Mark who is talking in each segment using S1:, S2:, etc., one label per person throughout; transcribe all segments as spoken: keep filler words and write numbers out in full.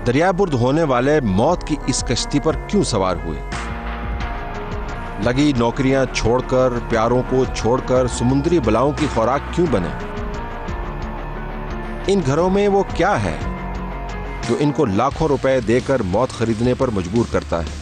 S1: دریا برد ہونے والے موت کی اس کشتی پر کیوں سوار ہوئے؟ لگی نوکریاں چھوڑ کر، پیاروں کو چھوڑ کر سمندری بلاؤں کی خوراک کیوں بنے؟ ان گھروں میں وہ کیا ہے جو ان کو لاکھوں روپے دے کر موت خریدنے پر مجبور کرتا ہے؟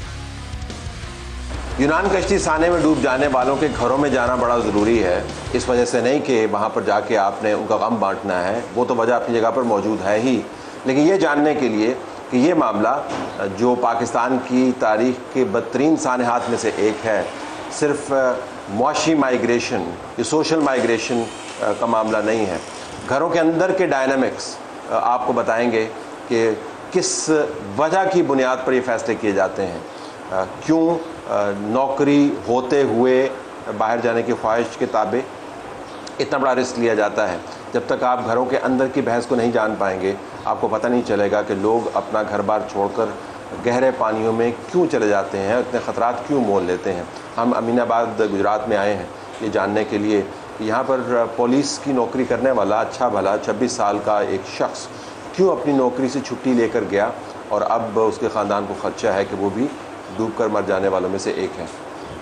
S1: یونان کشتی سانے میں ڈوب جانے والوں کے گھروں میں جانا بڑا ضروری ہے، اس وجہ سے نہیں کہ وہاں پر جا کے آپ نے ان کا غم بانٹنا ہے، وہ تو وجہ اپنی جگہ پر موجود ہے ہی، لیکن یہ جاننے کے لیے کہ یہ معاملہ جو پاکستان کی تاریخ کے بدترین سانحات میں سے ایک ہے، صرف معاشی مائیگریشن یا سوشل مائیگریشن کا معاملہ نہیں ہے، گھروں کے اندر کے ڈائنامکس آپ کو بتائیں گے کہ کس وجہ کی بنیاد پر یہ فیصلے کیے جاتے ہیں، کیوں نوکری ہوتے ہوئے باہر جانے کی خواہش کے تابع اتنا بڑا رسک لیا جاتا ہے۔ جب تک آپ گھروں کے اندر کی بحث کو نہیں جان پائیں گے، آپ کو پتہ نہیں چلے گا کہ لوگ اپنا گھر بار چھوڑ کر گہرے پانیوں میں کیوں چلے جاتے ہیں، اتنے خطرات کیوں مول لیتے ہیں۔ ہم امین آباد گجرات میں آئے ہیں یہ جاننے کے لیے کہ یہاں پر پولیس کی نوکری کرنے والا اچھا بھلا چھبیس سال کا ایک شخص کیوں اپنی نوکری سے چھٹی لے کر گیا اور اب اس کے خاندان کو خدشہ ہے کہ وہ بھی ڈوب کر مر جانے والوں میں سے ایک ہے۔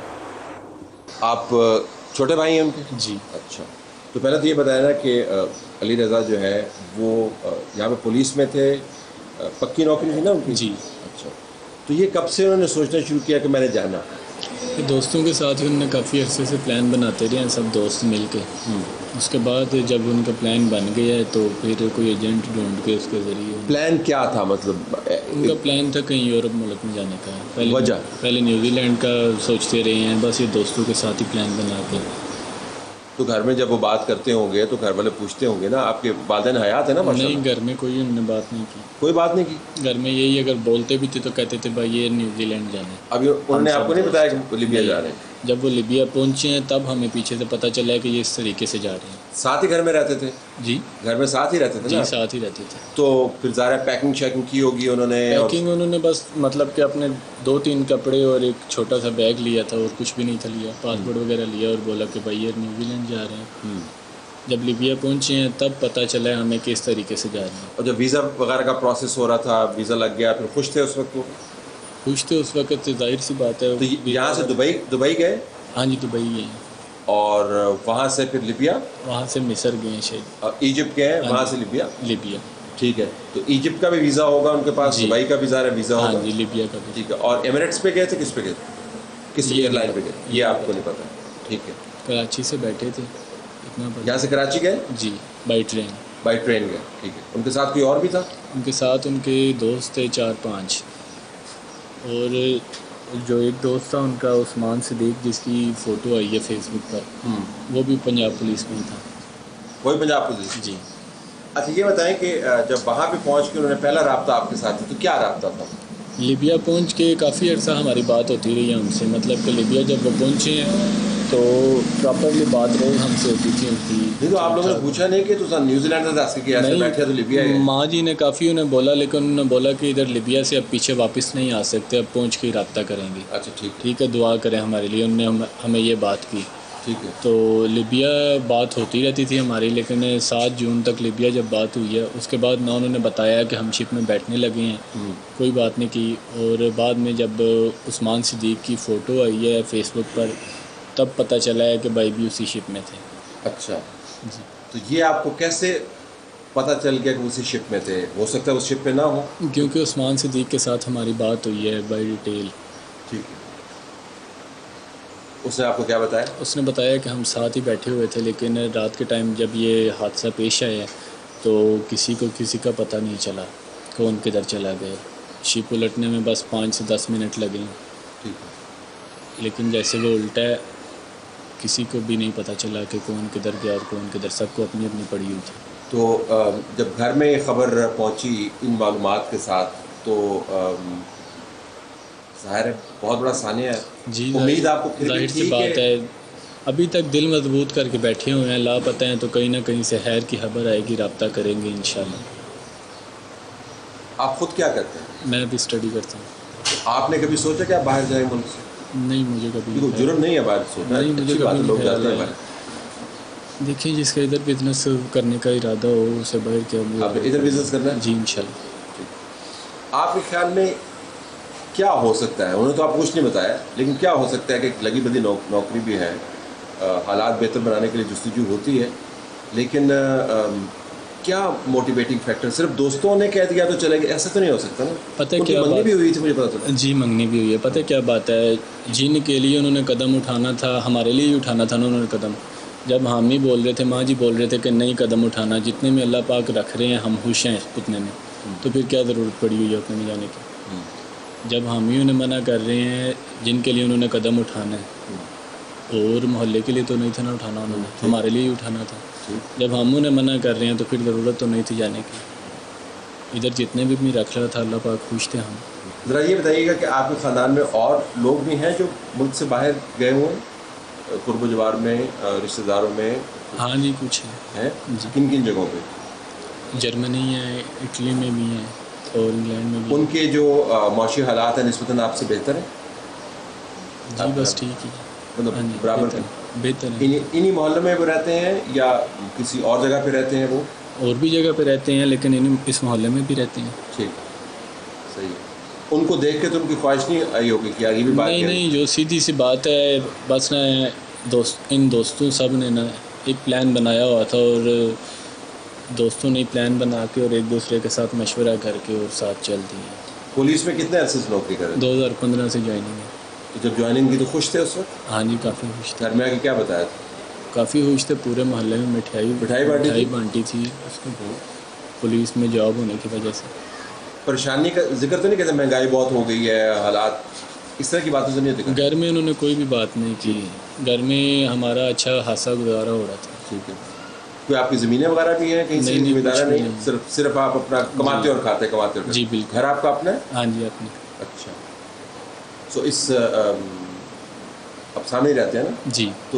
S1: آپ چھوٹے بھائی ہیں ان کے؟
S2: جی۔
S1: اچھا، تو پہلے تو یہ بتایا نا کہ علی رضا جو ہے وہ یہاں پہ پولیس میں تھے، پکی نوکری تھی نا ان کی؟
S2: جی۔
S1: اچھا، تو یہ کب سے انہوں نے سوچنا شروع کیا کہ میں نے جانا؟
S2: دوستوں کے ساتھ ہی انہوں نے کافی عرصے سے پلان بناتے رہے ہیں سب دوست مل کے، اس کے بعد جب ان کا پلان بن گیا ہے تو پھر کوئی ایجنٹ ڈھونڈ کے اس کے ذریعے۔
S1: پلان کیا تھا مطلب؟
S2: ان کا پلان تھا کہیں یورپ ملک میں جانے کا، پہلے
S1: وجہ
S2: پہلے نیوزی لینڈ کا سوچتے رہے ہیں، بس یہ دوستوں کے ساتھ ہی پلان بنا کے۔
S1: تو گھر میں جب وہ بات کرتے ہوں گے تو گھر والے پوچھتے ہوں گے نا، آپ کے والدین حیات ہے نا؟
S2: نہیں، گھر میں کوئی انہوں نے بات نہیں کی،
S1: کوئی بات نہیں کی؟
S2: گھر میں یہی اگر بولتے بھی تھے تو کہتے تھے بھائی یہ نیوزی لینڈ جانا ہے۔
S1: ابھی انہوں نے آپ کو نہیں بتایا کہ لیبیا جا رہے ہیں؟
S2: جب وہ لیبیا پہنچے ہیں تب ہمیں پیچھے سے پتہ چلا ہے کہ یہ اس طریقے سے جا رہے ہیں۔
S1: ساتھ ہی گھر میں رہتے تھے؟
S2: جی،
S1: گھر میں ساتھ ہی رہتے تھے؟
S2: جی ساتھ ہی رہتے تھے۔
S1: تو پھر ظاہر پیکنگ شیکنگ کی ہوگی انہوں نے؟
S2: پیکنگ انہوں نے بس مطلب کہ اپنے دو تین کپڑے اور ایک چھوٹا سا بیگ لیا تھا اور کچھ بھی نہیں تھا لیا، پاسپورٹ وغیرہ لیا اور بولا کہ بھائی یہ نیوزی لینڈ جا رہے ہیں۔ جب لیبیا پہنچے ہیں تب پتہ چلا ہے ہمیں کس طریقے سے جا رہے ہیں۔
S1: اور جب ویزا وغیرہ کا پروسیس ہو رہا تھا، ویزا لگ گیا، پھر خوش تھے اس وقت؟ وہ
S2: خوش تھے اس وقت، ظاہر سی بات ہے۔
S1: تو یہاں سے دبئی دبئی گئے؟
S2: ہاں جی، دبئی گئے ہیں۔
S1: اور وہاں سے پھر لیبیا؟
S2: وہاں سے مصر گئے ہیں شاید۔
S1: ایجپٹ گئے، وہاں سے لیبیا؟
S2: لیبیا۔
S1: ٹھیک ہے، تو ایجپٹ کا بھی ویزا ہوگا ان کے پاس، دبئی کا بھی ظاہر ویزا ہوگا؟
S2: ہاں جی، لیبیا کا بھی۔
S1: ٹھیک ہے، اور ایمریٹس پہ گئے تھے؟ کس پہ گئے تھے؟ کس ایئر لائن پہ گئے؟ یہ آپ کو نہیں پتا؟ ٹھیک ہے،
S2: کراچی سے بیٹھے تھے اتنا پتہ۔
S1: یہاں سے کراچی گئے؟
S2: جی، بائی ٹرین۔
S1: بائی ٹرین گئے، ٹھیک ہے۔ ان کے ساتھ کوئی اور بھی تھا؟
S2: ان کے ساتھ ان کے دوست تھے چار پانچ، اور جو ایک دوست تھا ان کا عثمان صدیق، جس کی فوٹو آئی ہے فیس بک پر، وہ بھی پنجاب پولیس میں تھا۔
S1: وہی پنجاب پولیس؟
S2: جی۔
S1: اچھا یہ بتائیں کہ جب وہاں پہ پہنچ کے انہوں نے پہلا رابطہ آپ کے ساتھ تھا تو کیا رابطہ تھا؟
S2: لیبیا پہنچ کے کافی عرصہ ہماری بات ہوتی رہی ہے ان سے، مطلب کہ لیبیا جب وہ پہنچے ہیں تو پراپرلی بات روز ہم سے ہوتی تھی ان کی۔
S1: نہیں تو آپ لوگوں نے پوچھا نہیں کہ تو نیوزی لینڈ سے دس کے ایسے بیٹھے تو لیبیا ہے؟
S2: ماں جی نے کافی انہیں بولا، لیکن انہوں نے بولا کہ ادھر لیبیا سے اب پیچھے واپس نہیں آ سکتے، اب پہنچ کے ہی رابطہ کریں گے۔
S1: اچھا ٹھیک
S2: ٹھیک ہے، دعا کریں ہمارے لیے، انہوں نے ہمیں یہ بات کی۔
S1: ٹھیک ہے،
S2: تو لیبیا بات ہوتی رہتی تھی ہماری، لیکن سات جون تک لیبیا جب بات ہوئی ہے اس کے بعد نہ انہوں نے بتایا کہ ہم شپ میں بیٹھنے لگے ہیں، کوئی بات نہیں کی۔ اور بعد میں جب عثمان صدیق کی فوٹو آئی ہے فیس بک پر تب پتہ چلا ہے کہ بھائی بھی اسی شپ میں تھے۔
S1: اچھا
S2: جی،
S1: تو یہ آپ کو کیسے پتہ چل گیا کہ اسی شپ میں تھے؟ ہو سکتا ہے اس شپ میں نہ ہو؟
S2: کیونکہ عثمان صدیق کے ساتھ ہماری بات ہوئی ہے بائی ڈیٹیل۔
S1: ٹھیک ہے، اس نے آپ کو کیا بتایا؟
S2: اس نے بتایا کہ ہم ساتھ ہی بیٹھے ہوئے تھے، لیکن رات کے ٹائم جب یہ حادثہ پیش آیا تو کسی کو کسی کا پتہ نہیں چلا کون کدھر چلا گیا، شپ الٹنے میں بس پانچ سے دس منٹ لگے،
S1: ٹھیک ہے،
S2: لیکن جیسے وہ الٹا ہے کسی کو بھی نہیں پتہ چلا کہ کون کدھر گیا اور کون کدھر، سب کو اپنی اپنی پڑی ہوئی تھی۔
S1: تو جب گھر میں یہ خبر پہنچی ان معلومات کے ساتھ تو ظاہر ہے بہت بڑا سانحہ ہے۔
S2: جی،
S1: امید آپ کو پھر بھی
S2: ظاہر سی
S1: تھی
S2: بات
S1: کہ
S2: ہے، ابھی تک دل مضبوط کر کے بیٹھے ہوئے ہیں، لاپتہ ہیں تو کہیں نہ کہیں سے خیر کی خبر آئے گی، رابطہ کریں گے انشاءاللہ۔
S1: آپ خود کیا کرتے ہیں؟
S2: میں بھی اسٹڈی کرتا ہوں۔
S1: آپ نے کبھی سوچا کہ آپ باہر جائیں ملک سے؟
S2: نہیں، مجھے کبھی
S1: کوئی جرم نہیں ہے باہر سوچنا،
S2: نہیں، مجھے
S1: اچھی بات ہے،
S2: کبھی
S1: لوگ
S2: نہیں
S1: جاتے ہیں
S2: خیال
S1: باہر۔
S2: دیکھیں جس کا ادھر بزنس کرنے کا ارادہ ہو اسے باہر کیا
S1: آپ ادھر بزنس کرنا ہے؟
S2: جی انشاءاللہ۔
S1: آپ کے خیال میں کیا ہو سکتا ہے؟ انہوں نے تو آپ کچھ نہیں بتایا، لیکن کیا ہو سکتا ہے کہ لگی بدی نوکری بھی ہے، حالات بہتر بنانے کے لیے جستجو ہوتی ہے، لیکن کیا موٹیویٹنگ فیکٹر؟ صرف دوستوں نے کہہ دیا تو چلے گا، ایسا تو نہیں ہو سکتا نا؟
S2: پتہ کیا
S1: منگنی بھی ہوئی تھی مجھے پتا چلا.
S2: جی منگنی بھی ہوئی ہے. پتہ کیا بات ہے، جن کے لیے انہوں نے قدم اٹھانا تھا ہمارے لیے ہی اٹھانا تھا نا انہوں نے قدم. جب ہم ہی بول رہے تھے، ماں جی بول رہے تھے کہ نہیں قدم اٹھانا، جتنے میں اللہ پاک رکھ رہے ہیں ہم خوش ہیں اتنے میں، تو پھر کیا ضرورت پڑی ہوئی ہے اتنے میں جانے کی؟ جب ہم ہی انہیں منع کر رہے ہیں جن کے لیے انہوں نے قدم اٹھانا ہے، اور محلے کے لیے تو نہیں تھا نا اٹھانا، انہوں نے ہمارے لیے ہی اٹھانا تھا. جب ہم انہیں منع کر رہے ہیں تو پھر ضرورت تو نہیں تھی جانے کی. ادھر جتنے بھی اپنی رکھ رہا تھا اللہ پاک خوش تھے. ہم
S1: ذرا یہ بتائیے گا کہ آپ کے خاندان میں اور لوگ بھی ہیں جو ملک سے باہر گئے ہوئے ہیں، قرب و جوار میں، رشتہ داروں میں؟
S2: ہاں جی کچھ
S1: ہیں.
S2: جی
S1: کن کن جگہوں پہ؟
S2: جرمنی ہے، اٹلی میں بھی ہیں اور انگلینڈ میں بھی.
S1: ان کے جو معاشی حالات ہیں نسبتاً آپ سے بہتر ہیں؟
S2: جی بس ٹھیک ہی
S1: مطلب برابر
S2: بہتر ہے.
S1: انہی محلے میں وہ رہتے ہیں یا کسی اور جگہ پہ رہتے ہیں؟ وہ
S2: اور بھی جگہ پہ رہتے ہیں لیکن ان اس محلے میں بھی رہتے ہیں.
S1: ٹھیک، صحیح ہے. ان کو دیکھ کے تو ان کی خواہش نہیں آئی ہوگی کہ یہ بھی بات؟
S2: نہیں نہیں، جو سیدھی سی بات ہے، بس نا دوست ان دوستوں سب نے نا ایک پلان بنایا ہوا تھا، اور دوستوں نے پلان بنا کے اور ایک دوسرے کے ساتھ مشورہ کر کے اور ساتھ چل دیے.
S1: پولیس میں کتنے عرصے سے نوکری کریں؟
S2: دو ہزار پندرہ سے جوائننگ ہے.
S1: تو جب جوائننگ کی تو خوش تھے اس وقت؟
S2: ہاں جی کافی خوش تھے.
S1: گھر میں آ کے کیا بتایا تھا؟
S2: کافی خوش تھے. پورے محلے میں مٹھائی
S1: مٹھائی بانٹی
S2: مٹھائی بانٹی تھی اس کو، پولیس میں جاب ہونے کی وجہ سے.
S1: پریشانی کا ذکر تو نہیں کہتے مہنگائی بہت ہو گئی ہے، حالات اس طرح کی باتوں سے نہیں دکھا؟
S2: گھر میں انہوں نے کوئی بھی بات نہیں کی. گھر میں ہمارا اچھا خاصا گزارا ہو رہا تھا.
S1: ٹھیک ہے. کوئی آپ کی زمینیں وغیرہ بھی ہیں کہیں سے؟ ذمہ دار نہیں، صرف صرف آپ اپنا کماتے اور کھاتے کماتے اور؟
S2: جی بالکل.
S1: گھر آپ کا اپنا ہے؟
S2: ہاں جی اپنے.
S1: اچھا. سو اس اب سامنے رہتے ہیں نا؟
S2: جی.
S1: تو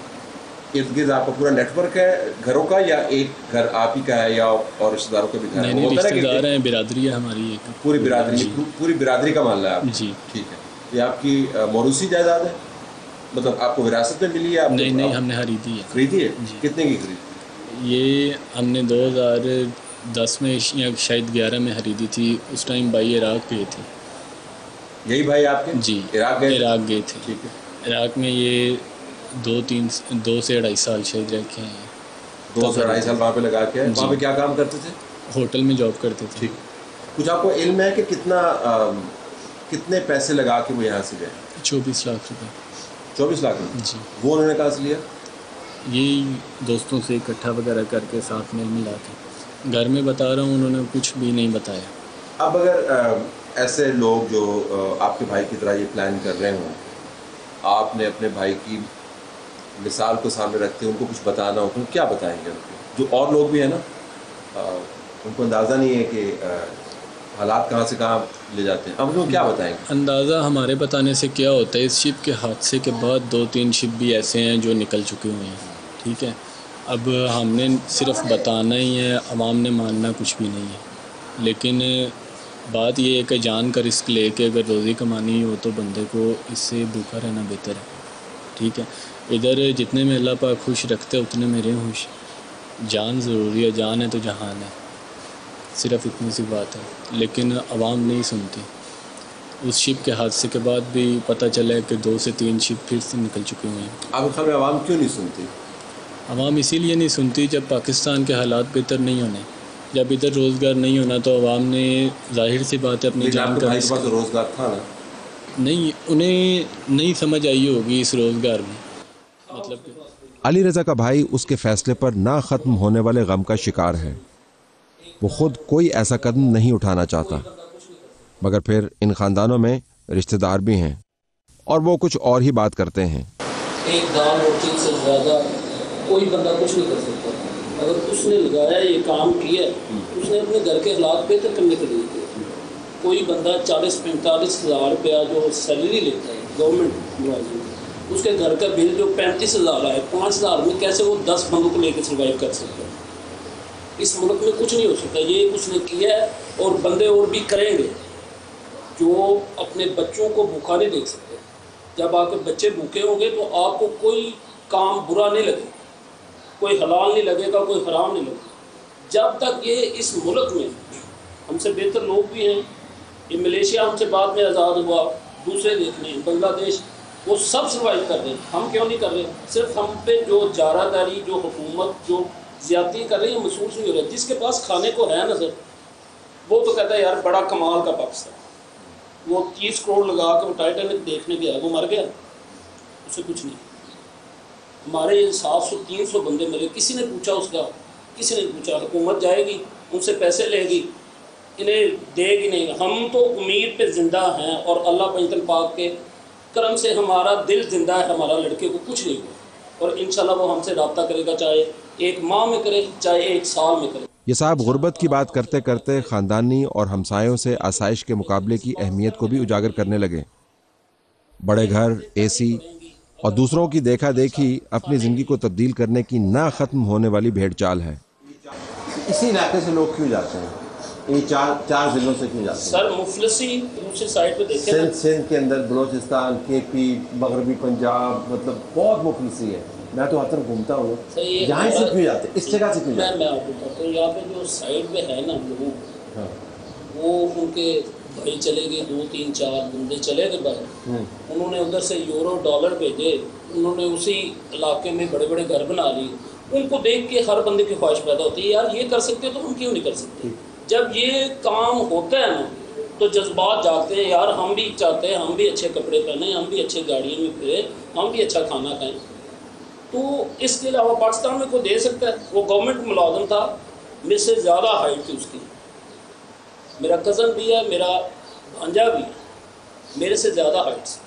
S1: یہ ارد گرد آپ کا پورا نیٹ ورک ہے گھروں کا، یا ایک گھر آپ ہی کا ہے یا اور رشتہ داروں کا بھی گھر ہے؟
S2: نہیں نہیں، رشتہ دار ہیں، برادری ہے ہماری ایک.
S1: پوری برادری؟
S2: جی.
S1: پوری برادری کا معاملہ ہے آپ؟
S2: جی.
S1: ٹھیک ہے. یہ آپ کی موروثی جائیداد ہے، مطلب آپ کو وراثت میں ملی ہے؟
S2: نہیں نہیں، ہم نے خریدی ہے.
S1: خریدی ہے؟
S2: جی.
S1: کتنے کی خریدی؟
S2: یہ ہم نے دو ہزار دس میں یا شاید گیارہ میں خریدی تھی. اس ٹائم بھائی عراق گئے تھے.
S1: یہی بھائی آپ کے؟
S2: جی
S1: عراق گئے؟
S2: عراق گئے تھے.
S1: ٹھیک ہے.
S2: عراق میں یہ دو تین دو سے اڑھائی سال شاید رکھے ہیں.
S1: دو سے اڑھائی سال وہاں پہ لگا کے؟ وہاں پہ کیا کام کرتے تھے؟
S2: ہوٹل میں جاب کرتے تھے.
S1: ٹھیک. کچھ آپ کو علم ہے کہ کتنا کتنے پیسے لگا کے وہ یہاں سے گئے؟
S2: چوبیس لاکھ روپے.
S1: چوبیس لاکھ روپے؟
S2: جی.
S1: وہ انہوں نے کہاں سے لیا؟
S2: یہی دوستوں سے اکٹھا وغیرہ کر کے ساتھ میں ملا کے. گھر میں بتا رہا ہوں انہوں نے کچھ بھی نہیں بتایا.
S1: اب اگر ایسے لوگ جو آپ کے بھائی کی طرح یہ پلان کر رہے ہوں، آپ نے اپنے بھائی کی مثال کو سامنے رکھتے ان کو کچھ بتانا ہو تو کیا بتائیں گے ان کو؟ جو اور لوگ بھی ہیں نا، ان کو اندازہ نہیں ہے کہ حالات کہاں سے کہاں لے جاتے ہیں، اب ان کو کیا بتائیں گے؟
S2: اندازہ ہمارے بتانے سے کیا ہوتا ہے؟ اس شپ کے حادثے کے بعد دو تین شپ بھی ایسے ہیں جو نکل چکے ہوئے ہیں. ٹھیک ہے. اب ہم نے صرف بتانا ہی ہے، عوام نے ماننا کچھ بھی نہیں ہے. لیکن بات یہ ہے کہ جان کا رسک لے کے اگر روزی کمانی ہو تو بندے کو اس سے بھوکا رہنا بہتر ہے. ٹھیک ہے. ادھر جتنے میں اللہ پاک خوش رکھتے اتنے میں رہے خوش. جان ضروری ہے، جان ہے تو جہان ہے، صرف اتنی سی بات ہے. لیکن عوام نہیں سنتی. اس شپ کے حادثے کے بعد بھی پتہ چلا ہے کہ دو سے تین شپ پھر سے نکل چکے ہوئے ہیں.
S1: آپ کے خیال میں عوام کیوں نہیں سنتی؟
S2: عوام اسی لیے نہیں سنتی جب پاکستان کے حالات بہتر نہیں ہونے، جب ادھر روزگار نہیں ہونا تو عوام نے ظاہر سی بات ہے اپنی جان کا
S1: رسک. تو روزگار تھا نا؟
S2: نہیں، انہیں نہیں سمجھ آئی ہوگی اس روزگار میں. مطلب
S3: علی رضا کا بھائی اس کے فیصلے پر نہ ختم ہونے والے غم کا شکار ہے. وہ خود کوئی ایسا قدم نہیں اٹھانا چاہتا، مگر پھر ان خاندانوں میں رشتہ دار بھی ہیں اور وہ کچھ اور ہی بات کرتے ہیں.
S4: ایک دال روٹی سے زیادہ کوئی بندہ کچھ نہیں کر سکتا. اگر اس نے لگایا یہ کام کیا، اس نے اپنے گھر کے حالات بہتر کرنے کے لیے کیا. کوئی بندہ چالیس پینتالیس ہزار روپیہ جو سیلری لیتا ہے گورنمنٹ ملازم، اس کے گھر کا بل جو پینتیس ہزار آئے، پانچ ہزار میں کیسے وہ دس بندوں کو لے کے سروائیو کر سکتا ہے؟ اس ملک میں کچھ نہیں ہو سکتا. یہ کچھ نے کیا ہے اور بندے اور بھی کریں گے جو اپنے بچوں کو بھوکا نہیں دیکھ سکتے. جب آپ کے بچے بھوکے ہوں گے تو آپ کو کوئی کام برا نہیں لگے، کوئی حلال نہیں لگے گا، کوئی حرام نہیں لگے گا. جب تک یہ اس ملک میں ہم سے بہتر لوگ بھی ہیں یہ ملیشیا ہم سے بعد میں آزاد ہوا، دوسرے دیکھنے بنگلہ دیش، وہ سب سروائیو کر رہے ہیں، ہم کیوں نہیں کر رہے؟ صرف ہم پہ جو جارہ داری، جو حکومت جو زیادتی کر رہی ہے محسوس نہیں ہو رہا ہے۔ جس کے پاس کھانے کو ہے نا سر، وہ تو کہتا ہے یار بڑا کمال کا پاکستان، وہ تیس کروڑ لگا کے وہ ٹائٹینک دیکھنے گیا، وہ مر گیا، اسے کچھ نہیں۔ ہمارے یہ سات سو تین سو بندے ملے، کسی نے پوچھا اس کا؟ کسی نے پوچھا؟ حکومت جائے گی ان سے پیسے لے گی، انہیں دے گی نہیں۔ ہم تو امید پہ زندہ ہیں، اور اللہ پنجتن پاک کے کرم سے ہمارا دل زندہ ہے، ہمارا لڑکے کو کچھ نہیں ہوا، اور انشاءاللہ وہ ہم سے رابطہ کرے گا، چاہے ایک ماہ میں کرے چاہے ایک سال میں کرے۔
S3: یہ صاحب غربت کی بات کرتے کرتے خاندانی اور ہمسایوں سے آسائش کے مقابلے کی اہمیت کو بھی اجاگر کرنے لگے۔ بڑے گھر، اے سی اور دوسروں کی دیکھا دیکھی اپنی زندگی کو تبدیل کرنے کی نہ ختم ہونے والی بھیڑ چال ہے۔
S1: اسی علاقے سے لوگ کیوں جاتے ہیں؟ یہ چار چار ضلعوں سے کیوں جاتے ہیں؟
S4: سر مفلسی دوسری سائڈ پہ دیکھیں نا،
S1: سندھ سندھ کے اندر بلوچستان، کے پی، مغربی پنجاب، مطلب بہت مفلسی ہے۔ میں تو ہر طرف گھومتا ہوں،
S4: صحیح
S1: یہاں سے کیوں جاتے ہیں؟ اس جگہ سے کیوں
S4: میں
S1: جاتے
S4: میں آپ کو بتاتا ہوں، یہاں پہ جو سائڈ پہ ہے نا لوگ،
S1: ہیں؟
S4: وہ ان کے بھائی چلے گئے، دو تین چار بندے چلے گئے باہر، انہوں نے ادھر سے یورو ڈالر بھیجے، انہوں نے اسی علاقے میں بڑے بڑے گھر بنا لیے۔ ان کو دیکھ کے ہر بندے کی خواہش پیدا ہوتی ہے یار یہ کر سکتے تو ہم کیوں نہیں کر سکتے؟ جب یہ کام ہوتا ہے نا تو جذبات جاگتے ہیں، یار ہم بھی چاہتے ہیں ہم بھی اچھے کپڑے پہنیں، ہم بھی اچھے گاڑیوں میں پھریں، ہم بھی اچھا کھانا کھائیں۔ تو اس کے علاوہ پاکستان میں کوئی دے سکتا ہے؟ وہ گورنمنٹ ملازم تھا، مجھ سے زیادہ ہائٹ تھی اس کی، میرا کزن بھی ہے، میرا بھانجا بھی ہے، میرے سے زیادہ ہائٹ سے۔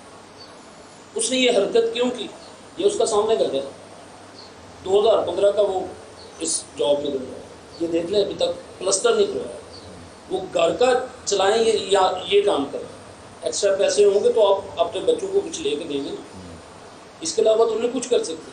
S4: اس نے یہ حرکت کیوں کی؟ یہ اس کا سامنے گھر ہے، دو ہزار پندرہ کا وہ اس جاب میں گزرا ہے، یہ دیکھ لیں ابھی تک پلسٹر نہیں کروایا۔ وہ گھر کا چلائیں گے یا یہ کام کریں، ایکسٹرا پیسے ہوں گے تو آپ اپنے بچوں کو کچھ لے کے دیں گے نا، اس کے علاوہ تو نہیں کچھ کر سکتے۔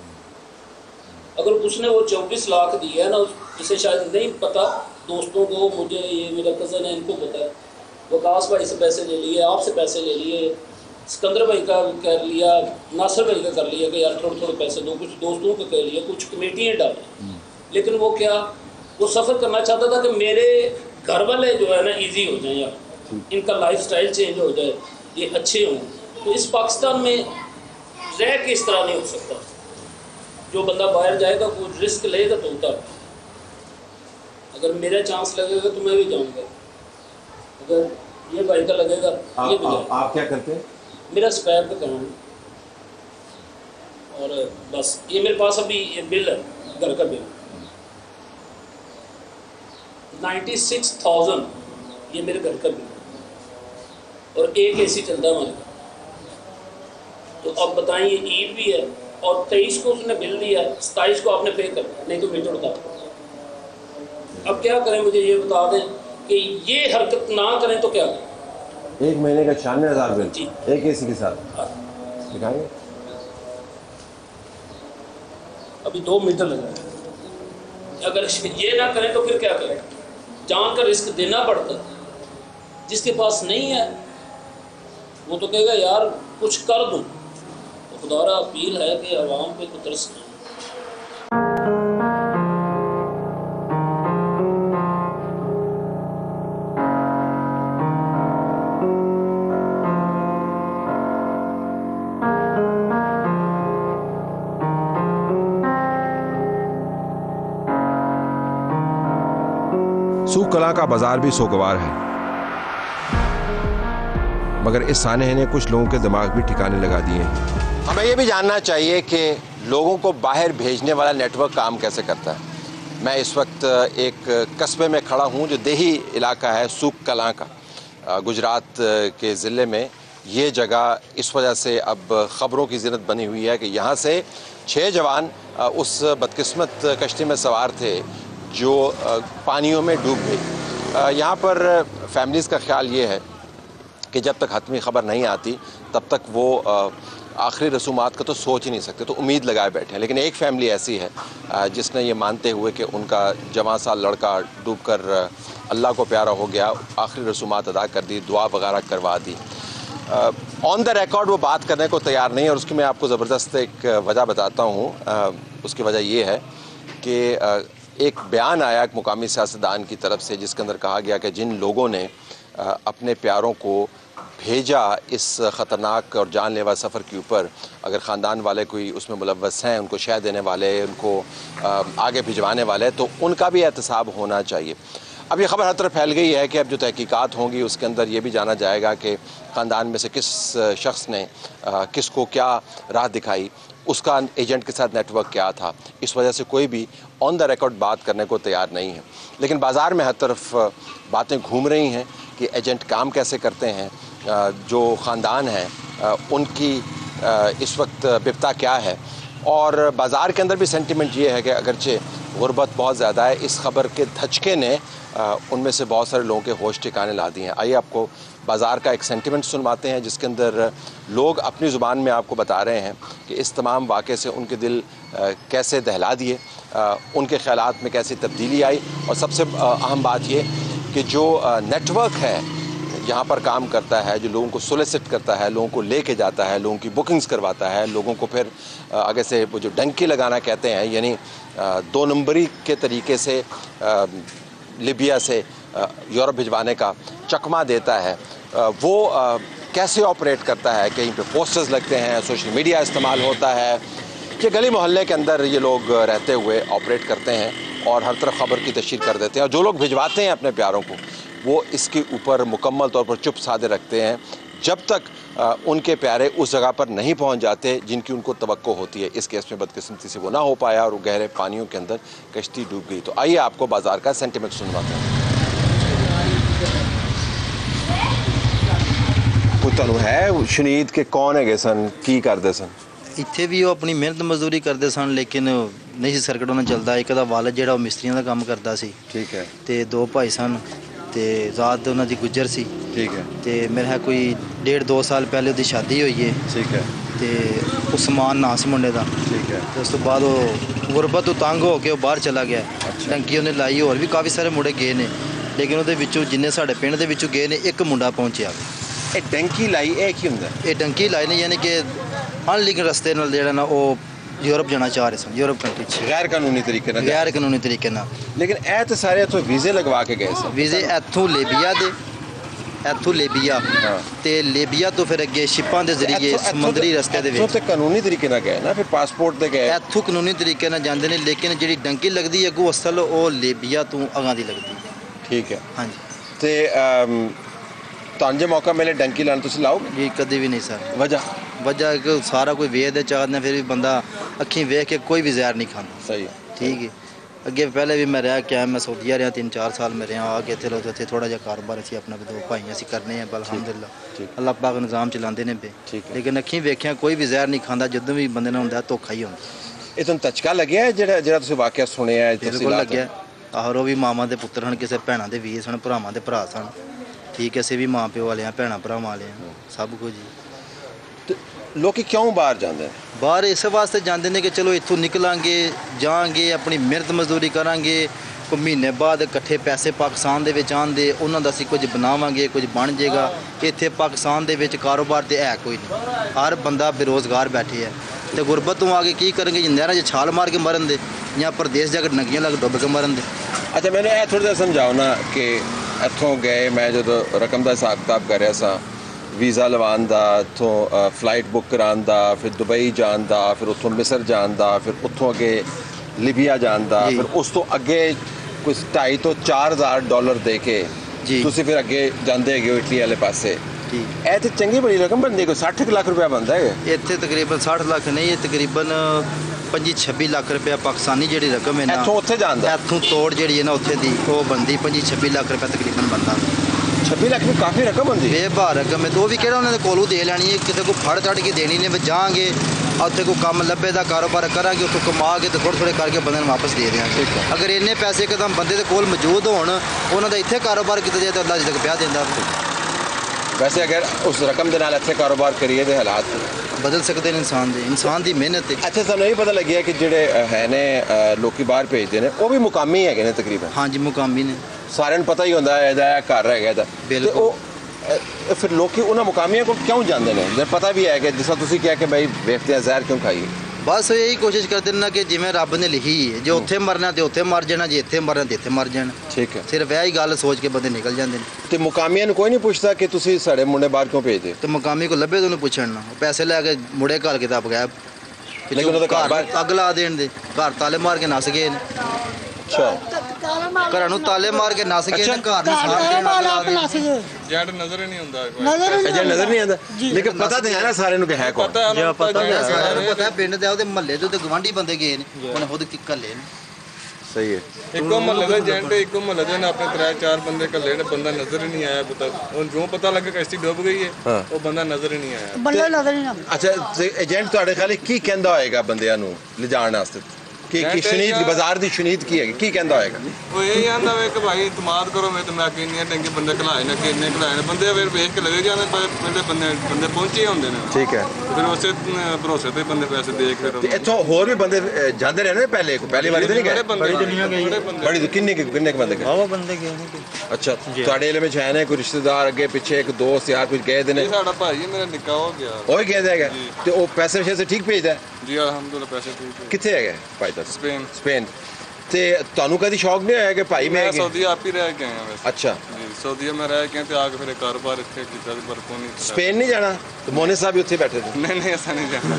S4: اگر اس نے وہ چوبیس لاکھ دیا ہے نا، اسے شاید نہیں پتہ، دوستوں کو، مجھے، یہ میرا کزن ہے ان کو پتہ ہے، وکاس بھائی سے پیسے لے لیے، آپ سے پیسے لے لیے، سکندر بھائی کا کر لیا، ناصر بھائی کا کر لیا کہ یار تھوڑے تھوڑے پیسے دو، کچھ دوستوں کو کہہ لیا، کچھ کمیٹیاں ڈالیں، لیکن وہ کیا، وہ سفر کرنا چاہتا تھا کہ میرے گھر والے جو ہے نا ایزی ہو جائیں، یار ان کا لائف سٹائل چینج ہو جائے، یہ اچھے ہوں۔ تو اس پاکستان میں رہ کے اس طرح نہیں ہو سکتا، جو بندہ باہر جائے گا کوئی رسک لے گا تو ہوتا ہے۔ اگر میرا چانس لگے گا تو میں بھی جاؤں گا، اگر یہ بھائی کا لگے گا یہ بھی جائے گا۔
S1: آپ کیا کرتے ہیں؟
S4: میرا اسپیئر کا کام ہے، اور بس یہ میرے پاس ابھی یہ بل ہے، گھر کا بل نائنٹی سکس تھاؤزینڈ، یہ میرے گھر کا بل ہے، اور ایک اے سی چلتا ہے ہمارے گھر۔ تو اب بتائیں یہ عید بھی ہے، اور تیئیس کو اس نے بل دیا ہے، ستائیس کو آپ نے پے کرنا، نہیں تو میٹر اٹھا۔ اب کیا کریں؟ مجھے یہ بتا دیں کہ یہ حرکت نہ کریں تو کیا کریں؟
S1: ایک مہینے کا چھیانوے ہزار بل
S4: جی
S1: ایک اے سی کے ساتھ دکھائیں گے؟
S4: ابھی دو میٹر لگ رہا ہے، اگر یہ نہ کریں تو پھر کیا کریں؟ جان کا رسک دینا پڑتا ہے۔ جس کے پاس نہیں ہے وہ تو کہے گا یار کچھ کر دوں۔ تو خدا را اپیل ہے کہ عوام پہ تو ترس کریں۔
S3: سوکھ کلاں کا بازار بھی سوگوار ہے، مگر اس سانحے نے کچھ لوگوں کے دماغ بھی ٹھکانے لگا دیے ہیں۔
S1: ہمیں یہ بھی جاننا چاہیے کہ لوگوں کو باہر بھیجنے والا نیٹ ورک کام کیسے کرتا ہے۔ میں اس وقت ایک قصبے میں کھڑا ہوں جو دیہی علاقہ ہے سوکھ کلاں کا، گجرات کے ضلع میں۔ یہ جگہ اس وجہ سے اب خبروں کی زینت بنی ہوئی ہے کہ یہاں سے چھ جوان اس بدقسمت کشتی میں سوار تھے جو پانیوں میں ڈوب گئی۔ یہاں پر فیملیز کا خیال یہ ہے کہ جب تک حتمی خبر نہیں آتی تب تک وہ آخری رسومات کا تو سوچ ہی نہیں سکتے، تو امید لگائے بیٹھے ہیں۔ لیکن ایک فیملی ایسی ہے جس نے یہ مانتے ہوئے کہ ان کا جوان سا لڑکا ڈوب کر اللہ کو پیارا ہو گیا، آخری رسومات ادا کر دی، دعا وغیرہ کروا دی۔ آن دا ریکارڈ وہ بات کرنے کو تیار نہیں، اور اس کی میں آپ کو زبردست ایک وجہ بتاتا ہوں۔ اس کی وجہ یہ ہے کہ ایک بیان آیا ایک مقامی سیاستدان کی طرف سے جس کے اندر کہا گیا کہ جن لوگوں نے अपने प्यारों को भेजा इस ख़तरनाक और जानलेवा सफ़र के ऊपर, अगर ख़ानदान वाले कोई उसमें मुलव्वस हैं, उनको शय देने वाले, उनको आगे भिजवाने वाले, तो उनका भी एहतसाब होना चाहिए। अब ये खबर हर तरफ फैल गई है कि अब जो तहकीकात होंगी उसके अंदर ये भी जाना जाएगा कि ख़ानदान में से किस शख्स ने किस को क्या राह दिखाई, उसका एजेंट के साथ नेटवर्क क्या था। इस वजह से कोई भी ऑन द रिकॉर्ड बात करने को तैयार नहीं है। लेकिन बाज़ार में हर तरफ बातें घूम रही हैं कि एजेंट काम कैसे करते हैं, जो ख़ानदान हैं उनकी इस वक्त बिपता क्या है। और बाज़ार के अंदर भी सेंटिमेंट ये है कि अगरचे गुर्बत बहुत ज़्यादा है, इस खबर के धचके ने उनमें से बहुत सारे लोगों के होश ठिकाने ला दिए हैं। आइए आपको बाज़ार का एक सेंटिमेंट सुनवाते हैं जिसके अंदर लोग अपनी ज़ुबान में आपको बता रहे हैं कि इस तमाम वाक़े से उनके दिल कैसे दहला दिए, उनके ख़यालात में कैसी तब्दीली आई। और सबसे अहम बात ये कि जो नेटवर्क है यहाँ पर काम करता है, जो लोगों को सोलिसिट करता है, लोगों को लेके जाता है, लोगों की बुकिंग्स करवाता है, लोगों को फिर आगे से वो जो डंकी लगाना कहते हैं, यानी दो नंबरी के तरीके से लीबिया से यूरोप भिजवाने का चकमा देता है, वो कैसे ऑपरेट करता है। कहीं पे पोस्टर्स लगते हैं, सोशल मीडिया इस्तेमाल होता है, कि गली मोहल्ले के अंदर ये लोग रहते हुए ऑपरेट करते हैं और हर तरफ ख़बर की तशहीर कर देते हैं। और जो लोग भिजवाते हैं अपने प्यारों को, वो इसके ऊपर मुकम्मल तौर पर चुप साधे रखते हैं जब तक आ, उनके प्यारे उस जगह पर नहीं पहुंच जाते जिनकी उनको तवक्को होती है। इस केस में बदकिस्मती से वो ना हो पाया और गहरे पानियों के अंदर कश्ती डूब गई। तो आइए आपको बाज़ार का सेंटिमेंट सुनवाते हैं। ਤੁਹਾਨੂੰ ਹੈ ਸ਼ਨੀਦ ਕਿ ਕੌਣ ਹੈਗੇ ਸਨ, ਕੀ ਕਰਦੇ ਸਨ?
S5: ਇੱਥੇ ਵੀ ਉਹ ਆਪਣੀ ਮਿਹਨਤ ਮਜ਼ਦੂਰੀ ਕਰਦੇ ਸਨ, ਲੇਕਿਨ ਨਹੀਂ ਸੀ ਸਰਕਟ ਉਹਨਾਂ ਚੱਲਦਾ। ਇੱਕ ਦਾ ਵਾਲਦ ਜਿਹੜਾ ਉਹ ਮਿਸਤਰੀਆਂ ਦਾ ਕੰਮ ਕਰਦਾ ਸੀ,
S1: ਠੀਕ ਹੈ,
S5: ਤੇ ਦੋ ਭਾਈ ਸਨ ਤੇ ਜ਼ਾਤ ਉਹਨਾਂ ਦੀ ਗੁੱਜਰ ਸੀ,
S1: ਠੀਕ ਹੈ,
S5: ਤੇ ਮੇਰੇ ਹੈ ਕੋਈ ਡੇਢ ਦੋ ਸਾਲ ਪਹਿਲੇ ਉਹਦੀ ਸ਼ਾਦੀ ਹੋਈ ਹੈ,
S1: ਠੀਕ ਹੈ,
S5: ਤੇ ਉਸਮਾਨ ਨਾਂ ਸੀ ਮੁੰਡੇ ਦਾ,
S1: ਠੀਕ ਹੈ।
S5: ਤੇ ਉਸ ਤੋਂ ਬਾਅਦ ਉਹ ਗੁਰਬਤ ਤੋਂ ਤੰਗ ਹੋ ਕੇ ਉਹ ਬਾਹਰ ਚਲਾ ਗਿਆ। ਟੰਕੀ ਉਹਨੇ ਲਾਈ, ਹੋਰ ਵੀ ਕਾਫੀ ਸਾਰੇ ਮੁੰਡੇ ਗਏ ਨੇ, ਲੇਕਿਨ ਉਹਦੇ ਵਿੱਚੋਂ ਜਿੰਨੇ ਸਾਡੇ ਪਿੰਡ ਦੇ ਵਿੱਚੋਂ ਗਏ ਨੇ ਇੱਕ ਮੁੰਡਾ ਪਹੁੰਚਿਆ।
S1: ਇਹ ਟੈਂਕੀ ਲਾਈ ਇਹ ਕੀ ਹੁੰਦਾ?
S5: ਇਹ ਟੰਕੀ ਲਾਈ ਨੇ ਯਾਨੀ ਕਿ ਅਨਲੀਗਲ ਰਸਤੇ ਨਾਲ ਜਿਹੜਾ ਨਾ ਉਹ ਯੂਰਪ ਜਾਣਾ ਚਾਹ ਰਹੇ ਸਨ, ਯੂਰਪ ਕੰਟਰੀ 'ਚ
S1: ਗੈਰ ਕਾਨੂੰਨੀ ਤਰੀਕੇ ਨਾਲ,
S5: ਗੈਰ ਕਾਨੂੰਨੀ ਤਰੀਕੇ ਨਾਲ।
S1: ਲੇਕਿਨ ਇਹ ਤਾਂ ਸਾਰੇ ਇੱਥੋਂ ਵੀਜ਼ੇ ਲਗਵਾ ਕੇ ਗਏ ਸਨ।
S5: ਵੀਜ਼ੇ ਇੱਥੋਂ ਲੀਬੀਆ ਦੇ, ਇੱਥੋਂ ਲੀਬੀਆ
S1: ਹਾਂ,
S5: ਤੇ ਲੀਬੀਆ ਤੋਂ ਫਿਰ ਅੱਗੇ ਸ਼ਿਪਾਂ ਦੇ ਜ਼ਰੀਏ ਸਮੁੰਦਰੀ ਰਸਤੇ ਦੇ
S1: ਇੱਥੋਂ
S5: ਵਿੱਚ
S1: ਤੇ ਕਾਨੂੰਨੀ ਤਰੀਕੇ ਨਾਲ ਗਏ ਨਾ, ਫਿਰ ਪਾਸਪੋਰਟ ਤੇ ਗਏ।
S5: ਇੱਥੋਂ ਕਾਨੂੰਨੀ ਤਰੀਕੇ ਨਾਲ ਜਾਂਦੇ ਨੇ, ਲੇਕਿਨ ਜਿਹੜੀ ਡੰਕੀ ਲੱਗਦੀ ਹੈ ਅੱਗੋਂ ਅਸਲ ਉਹ ਲੀਬੀਆ ਤੋਂ ਅਗਾਂ ਦੀ ਲੱਗਦੀ ਹੈ।
S1: ਠੀਕ ਹੈ।
S5: ਹਾਂਜੀ
S1: ਤੇ ਤੁਹਾਨੂੰ ਜੇ ਮੌਕਾ ਮਿਲੇ ਡੰਕੀ ਲਾਉਣ ਤੁਸੀਂ ਲਾਓਗੇ?
S5: ਜੀ ਕਦੇ ਵੀ ਨਹੀਂ ਸਰ।
S1: ਵਜ੍ਹਾ
S5: ਵਜ੍ਹਾ ਕਿ ਸਾਰਾ ਕੋਈ ਵੇਖਦੇ ਚਾਹਦੇ ਫਿਰ ਵੀ ਬੰਦਾ ਅੱਖੀਂ ਵੇਖ ਕੇ ਕੋਈ ਵੀ ਜ਼ਹਿਰ ਨਹੀਂ ਖਾਂਦਾ।
S1: ਸਹੀ ਹੈ,
S5: ਠੀਕ ਹੈ। ਅੱਗੇ ਪਹਿਲੇ ਵੀ ਮੈਂ ਰਿਹਾ ਕਿ ਮੈਂ ਸਊਦੀਆ ਰਿਹਾ, ਤਿੰਨ ਚਾਰ ਸਾਲ ਮੈਂ ਰਿਹਾ ਆ ਕੇ ਇੱਥੇ ਲੋਕ ਇੱਥੇ ਥੋੜ੍ਹਾ ਜਿਹਾ ਕਾਰੋਬਾਰ ਅਸੀਂ ਆਪਣਾ ਦੋ ਭਾਈ ਅਸੀਂ ਕਰਨੇ ਆ, ਅਲਹਮਦੁਲਿਲਾ ਅੱਲਾਹ ਪਾਕ ਨਿਜ਼ਾਮ ਚਲਾਉਂਦੇ ਨੇ ਪਏ, ਲੇਕਿਨ ਅੱਖੀਂ ਵੇਖਿਆ ਕੋਈ ਵੀ ਜ਼ਹਿਰ ਨਹੀਂ ਖਾਂਦਾ। ਜਦੋਂ ਵੀ ਬੰਦੇ ਨਾਲ ਹੁੰਦਾ ਧੋਖਾ ਹੀ ਹੁੰਦਾ।
S1: ਇਹ ਤੁਹਾਨੂੰ ਤਚਕਾ ਲੱਗਿਆ ਜਿਹੜਾ ਜਿਹੜਾ ਤੁਸੀਂ ਵਾਕਿਆ ਸੁਣਿਆ?
S5: ਬਿਲਕੁਲ ਲੱਗਿਆ। ਆਹਰ ਉਹ ਵੀ ਮਾਵਾਂ ਦੇ ਪੁੱਤਰ ਹਨ, ਕਿਸੇ ਭੈਣਾਂ ਦੇ ਵੀਰ ਸਨ, ਭਰਾਵਾਂ ਦੇ ਭਰਾ ਸਨ। ਠੀਕ ਹੈ, ਅਸੀਂ ਵੀ ਮਾਂ ਪਿਓ ਵਾਲੇ ਹਾਂ, ਭੈਣਾਂ ਭਰਾਵਾਂ ਵਾਲੇ ਹਾਂ, ਸਭ ਕੁਝ ਜੀ।
S1: ਲੋਕੀ ਕਿਉਂ ਬਾਹਰ ਜਾਂਦੇ ਨੇ?
S5: ਬਾਹਰ ਇਸ ਵਾਸਤੇ ਜਾਂਦੇ ਨੇ ਕਿ ਚਲੋ ਇੱਥੋਂ ਨਿਕਲਾਂਗੇ, ਜਾਵਾਂਗੇ, ਆਪਣੀ ਮਿਹਨਤ ਮਜ਼ਦੂਰੀ ਕਰਾਂਗੇ, ਕੋਈ ਮਹੀਨੇ ਬਾਅਦ ਇਕੱਠੇ ਪੈਸੇ ਪਾਕਿਸਤਾਨ ਦੇ ਵਿੱਚ ਆਉਂਦੇ, ਉਹਨਾਂ ਦਾ ਅਸੀਂ ਕੁਝ ਬਣਾਵਾਂਗੇ, ਕੁਝ ਬਣ ਜਾਏਗਾ। ਇੱਥੇ ਪਾਕਿਸਤਾਨ ਦੇ ਵਿੱਚ ਕਾਰੋਬਾਰ ਤੇ ਹੈ ਕੋਈ ਨਹੀਂ, ਹਰ ਬੰਦਾ ਬੇਰੁਜ਼ਗਾਰ ਬੈਠੇ ਹੈ, ਤੇ ਗੁਰਬਤ ਤੋਂ ਆ ਕੇ ਕੀ ਕਰਨਗੇ? ਜੇ ਨਹਿਰਾਂ 'ਚ ਛਾਲ ਮਾਰ ਕੇ ਮਰਨ ਦੇ ਜਾਂ ਪ੍ਰਦੇਸ਼ ਜਾ ਕੇ ਨੰਗੀਆਂ ਲੱਗ ਡੁੱਬ ਕੇ ਮਰਨ ਦੇ।
S1: ਅੱਛਾ, ਮੈਨੂੰ ਇਹ ਥੋੜ੍ਹਾ ਜਿਹਾ ਸਮਝਾਓ ਨਾ ਕਿ ਇੱਥੋਂ ਗਏ, ਮੈਂ ਜਦੋਂ ਰਕਮ ਦਾ ਹਿਸਾਬ ਕਿਤਾਬ ਕਰ ਰਿਹਾ ਸਾਂ, ਵੀਜ਼ਾ ਲਵਾਉਣ ਦਾ, ਇੱਥੋਂ ਫਲਾਈਟ ਬੁੱਕ ਕਰਾਉਣ ਦਾ, ਫਿਰ ਦੁਬਈ ਜਾਣ ਦਾ, ਫਿਰ ਉੱਥੋਂ ਮਿਸਰ ਜਾਣ ਦਾ, ਫਿਰ ਉੱਥੋਂ ਅੱਗੇ ਲੀਬੀਆ ਜਾਣ ਦਾ, ਫਿਰ ਉਸ ਤੋਂ ਅੱਗੇ ਕੋਈ ਢਾਈ ਤੋਂ ਚਾਰ ਹਜ਼ਾਰ ਡਾਲਰ ਦੇ ਕੇ ਤੁਸੀਂ ਫਿਰ ਅੱਗੇ ਜਾਂਦੇ ਹੈਗੇ ਹੋ ਇਟਲੀ ਵਾਲੇ ਪਾਸੇ। ਇਹ ਤੇ ਚੰਗੀ ਬੜੀ ਰਕਮ ਬਣਦੀ, ਕੋਈ ਸੱਠ ਕੁ ਲੱਖ ਰੁਪਇਆ ਬਣਦਾ ਹੈ
S5: ਇੱਥੇ। ਤਕਰੀਬਨ ਸੱਠ ਲੱਖ ਨਹੀਂ, ਇਹ ਤਕਰੀਬਨ ਪੱਚੀ ਛੱਬੀ ਲੱਖ ਰੁਪਇਆ ਪਾਕਿਸਤਾਨੀ ਜਿਹੜੀ ਰਕਮ ਹੈ ਨਾ,
S1: ਇੱਥੋਂ ਉੱਥੇ ਜਾਂਦਾ,
S5: ਇੱਥੋਂ ਤੋੜ ਜਿਹੜੀ ਹੈ ਨਾ ਉੱਥੇ ਦੀ ਉਹ ਬਣਦੀ ਪੱਚੀ ਛੱਬੀ ਲੱਖ ਰੁਪਇਆ ਤਕਰੀਬਨ ਬਣਦਾ। ਛੱਬੀ ਲੱਖ ਵੀ ਕਾਫੀ ਰਕਮ ਹੁੰਦੀ ਹੈ, ਬੇਭਾਰ ਰਕਮ ਹੈ। ਤੇ ਉਹ ਵੀ ਕਿਹੜਾ ਉਹਨਾਂ ਦੇ ਕੋਲੋਂ ਦੇ ਲੈਣੀ ਹੈ, ਕਿਸੇ ਕੋਲ ਫੜ ਚੜ ਕੇ ਦੇਣੀ ਨੇ। ਜਾਵਾਂਗੇ ਉੱਥੇ ਕੋਈ ਕੰਮ ਲੱਭੇ ਦਾ ਕਾਰੋਬਾਰ ਕਰਾਂਗੇ, ਉੱਥੋਂ ਕਮਾ ਕੇ ਤੇ ਥੋੜ੍ਹੇ ਥੋੜ੍ਹੇ ਕਰਕੇ ਬੰਦੇ ਨੂੰ ਵਾਪਸ ਦੇ ਦਿਆਂਗੇ। ਅਗਰ ਇੰਨੇ ਪੈਸੇ ਇੱਕਦਮ ਬੰਦੇ ਦੇ ਕੋਲ ਮੌਜੂਦ ਹੋਣ, ਉਹਨਾਂ ਦਾ ਇੱਥੇ ਕਾਰੋਬਾਰ ਕੀਤਾ ਜਾਏ ਤਾਂ ਅੱਲਾ ਜੀ ਤੱਕ ਪਿਆ ਦਿੰਦਾ। ਵੈਸੇ ਅਗਰ ਉਸ ਰਕਮ ਦੇ ਨਾਲ ਇੱਥੇ ਕਾਰੋਬਾਰ ਕਰੀਏ ਤੇ ਹਾਲਾਤ ਬਦਲ ਸਕਦੇ ਨੇ ਇਨਸਾਨ ਦੇ, ਇਨਸਾਨ ਦੀ ਮਿਹਨਤ। ਅੱਛਾ, ਸਾਨੂੰ ਇਹ ਪਤਾ ਲੱਗਿਆ ਕਿ ਜਿਹੜੇ ਹੈ ਨੇ ਲੋਕੀ ਬਾਹਰ ਭੇਜਦੇ ਨੇ ਉਹ ਵੀ ਮੁਕਾਮੀ ਹੈਗੇ ਨੇ ਤਕਰੀਬਨ? ਹਾਂਜੀ, ਮੁਕਾਮੀ ਨੇ। ਸਾਰਿਆਂ ਨੂੰ ਪਤਾ ਹੀ ਹੁੰਦਾ ਇਹਦਾ ਘਰ ਹੈਗਾ ਇਹਦਾ, ਤੇ ਉਹ ਫਿਰ ਲੋਕੀ ਉਹਨਾਂ ਮੁਕਾਮੀਆਂ ਕੋਲ ਕਿਉਂ ਜਾਂਦੇ ਨੇ ਜੇ ਪਤਾ ਵੀ ਹੈ ਕਿ ਜਿਸ ਤਰ੍ਹਾਂ ਤੁਸੀਂ ਕਿਹਾ ਕਿ ਭਾਈ ਵੇਖਦੇ ਆ ਜ਼ਹਿਰ ਕਿਉਂ ਖਾਈਏ? ਬਸ ਇਹੀ ਕੋਸ਼ਿਸ਼ ਕਰਦੇ ਨੇ ਕਿ ਜਿਵੇਂ ਰੱਬ ਨੇ ਲਿਖੀ ਹੈ, ਜੇ ਉੱਥੇ ਮਰਨਾ ਤੇ ਉੱਥੇ ਮਰ ਜਾਣਾ, ਜੇ ਇੱਥੇ ਮਰਨਾ ਤੇ ਇੱਥੇ ਮਰ ਜਾਣਾ।
S1: ਠੀਕ ਹੈ।
S5: ਸਿਰਫ ਇਹ ਹੀ ਗੱਲ ਸੋਚ ਕੇ ਬੰਦੇ ਨਿਕਲ ਜਾਂਦੇ ਨੇ।
S1: ਤੇ ਮੁਕਾਮੀਆਂ ਨੂੰ ਕੋਈ ਨਹੀਂ ਪੁੱਛਦਾ ਕਿ ਤੁਸੀਂ ਸਾਡੇ ਮੁੰਡੇ ਬਾਹਰ ਕਿਉਂ ਭੇਜਦੇ?
S5: ਤੇ ਮੁਕਾਮੀ ਕੋ ਲੱਭੇ ਤਾਂ ਉਹਨੂੰ ਪੁੱਛਣ ਨਾ, ਪੈਸੇ ਲੈ ਕੇ ਮੁੜੇ ਘਰ ਕਿਤਾਬ ਗਿਆ,
S1: ਲੇਕਿਨ ਉਹਦਾ ਘਰ ਬਾਹਰ
S5: ਅੱਗ ਲਾ ਦੇਣ ਦੇ, ਘਰ ਤਾਲੇ ਮਾਰ ਕੇ ਨਸ ਗਏ ਨੇ।
S1: ਅੱਛਾ,
S5: ਘਰਾਂ ਨੂੰ ਤਾਲੇ ਮਾਰ ਕੇ ਨਸ ਗਏ ਨੇ, ਘਰ ਨੂੰ ਸਾੜ ਦੇਣ ਅੱਗ ਲਾ ਦੇਣ।
S6: ਜੈਂਟ ਨਜ਼ਰ ਹੀ ਨਹੀਂ ਹੁੰਦਾ,
S1: ਅਜੇ ਨਜ਼ਰ ਨਹੀਂ ਆਉਂਦਾ, ਲੇਕਿਨ ਪਤਾ ਤਾਂ ਹੈ ਨਾ ਸਾਰਿਆਂ ਨੂੰ ਕਿ ਹੈ ਕੌਣ।
S5: ਜੇ ਪਤਾ ਸਾਰਿਆਂ ਨੂੰ ਪਤਾ, ਪਿੰਡ ਦੇ ਉਹਦੇ ਮਹੱਲੇ ਦੇ ਗਵਾਂਢੀ ਬੰਦੇ ਗਏ ਨੇ, ਉਹਨੇ ਖੁਦ ਕੱਲੇ ਨੇ।
S1: ਸਹੀ ਹੈ।
S6: ਇੱਕੋ ਮਹੱਲੇ ਦਾ ਏਜੰਟ, ਇੱਕੋ ਮਹੱਲੇ ਦੇ ਨੇ ਆਪਣੇ ਤਰੇ ਚਾਰ ਬੰਦੇ ਕੱਲੇ ਨੇ, ਬੰਦਾ ਨਜ਼ਰ ਹੀ ਨਹੀਂ ਆਇਆ। ਪਤਾ ਹੁਣ ਜੋ ਪਤਾ ਲੱਗਾ ਕਿਸ਼ਤੀ ਡੁੱਬ ਗਈ ਹੈ, ਉਹ ਬੰਦਾ ਨਜ਼ਰ ਹੀ ਨਹੀਂ ਆਇਆ।
S7: ਬੰਦਾ ਨਜ਼ਰ ਹੀ ਨਾ।
S1: ਅੱਛਾ, ਏਜੰਟ ਤੁਹਾਡੇ ਖਿਆਲ ਕੀ ਕਹਿੰਦਾ ਹੋਏਗਾ ਬੰਦਿਆਂ ਨੂੰ ਲਿਜਾਣ ਵਾਸਤੇ? ਕਿ ਕੀ ਸ਼ਨੀਦ ਬਾਜ਼ਾਰ ਦੀ ਸ਼ਨੀਦ ਕੀ ਹੈਗੀ, ਕੀ ਕਹਿੰਦਾ ਹੋਏਗਾ?
S6: ਉਹ ਇਹ ਆਂਦਾ ਵੇ ਕਿ ਭਾਈ ਇਤਮਾਦ ਕਰੋ, ਮੈਂ ਤੇ ਮੈਂ ਕਿ ਇੰਨੇ ਟੰਗੇ ਬੰਦੇ ਘਲਾਏ ਨੇ, ਕਿ ਇੰਨੇ ਘਲਾਏ ਨੇ ਬੰਦੇ, ਫਿਰ ਵੇਖ ਕੇ ਲੱਗੇ ਜਾਂਦੇ ਪਹਿਲੇ ਬੰਦੇ ਬੰਦੇ ਪਹੁੰਚੇ ਹੁੰਦੇ ਨੇ।
S1: ਠੀਕ ਹੈ।
S6: ਫਿਰ ਉਸੇ ਭਰੋਸੇ ਤੇ ਬੰਦੇ ਪੈਸੇ ਦੇ ਕੇ
S1: ਤੇ ਇੱਥੋਂ ਹੋਰ ਵੀ ਬੰਦੇ ਅ, ਜਾਂਦੇ ਰਹੇ ਨੇ ਪਹਿਲੇ ਪਹਿਲੀ ਵਾਰੀ ਤਾਂ ਨਹੀਂ ਗਏ?
S6: ਬੜੀ ਦੁਨੀਆ ਗਈ,
S1: ਬੜੀ ਕਿੰਨੇ ਕਿੰਨੇ ਕੁ ਬੰਦੇ ਗਏ?
S5: ਆਵਾ ਬੰਦੇ ਗਏ ਨੇ।
S1: ਅੱਛਾ, ਤੁਹਾਡੇ ਇਲਮ ਵਿੱਚ ਹੈ ਨੇ ਕੋਈ ਰਿਸ਼ਤੇਦਾਰ ਅੱਗੇ ਪਿੱਛੇ, ਇੱਕ ਦੋਸਤ ਯਾਰ ਕੁਝ ਗਏ ਦੇ ਨੇ?
S6: ਇਹ ਸਾਡਾ ਭਾਈ ਹੈ, ਮੇਰਾ ਨਿੱਕਾ ਹੋ ਗਿਆ।
S1: ਉਹ ਹੀ ਗਏ ਹੈਗਾ ਤੇ ਉਹ ਪੈਸੇ ਵੈਸੇ ਠੀਕ ਭੇਜਦਾ ਹੈ?
S6: ਜੀ ਅਲਹਮਦੁਲਿਲਾ ਪੈਸੇ ਠੀਕ ਹੈ।
S1: ਕਿੱਥੇ ਹੈਗਾ ਭਾਈ ਦਾ?
S6: ਸਪੇਨ।
S1: ਸਪੇਨ। ਤੇ ਤੁਹਾਨੂੰ ਕਦੀ ਸ਼ੌਕ ਨਹੀਂ ਹੋਇਆ ਕਿ ਭਾਈ ਮੈਂ
S6: ਮੈਂ ਸਾਊਦੀ ਆਪ ਹੀ ਰਹਿ ਕੇ ਆਇਆ ਵੈਸੇ।
S1: ਅੱਛਾ
S6: ਜੀ, ਸਾਊਦੀ ਮੈਂ ਰਹਿ ਕੇ ਤੇ ਆ ਕੇ ਫਿਰ ਕਾਰੋਬਾਰ ਇੱਥੇ ਕੀਤਾ ਤੇ ਪਰ ਕੋਈ ਨਹੀਂ।
S1: ਸਪੇਨ ਨਹੀਂ ਜਾਣਾ? ਤੇ ਮੋਨੇ ਸਾਹਿਬ ਵੀ ਉੱਥੇ ਬੈਠੇ ਸੀ।
S6: ਨਹੀਂ ਨਹੀਂ ਐਸਾ ਨਹੀਂ ਜਾਣਾ।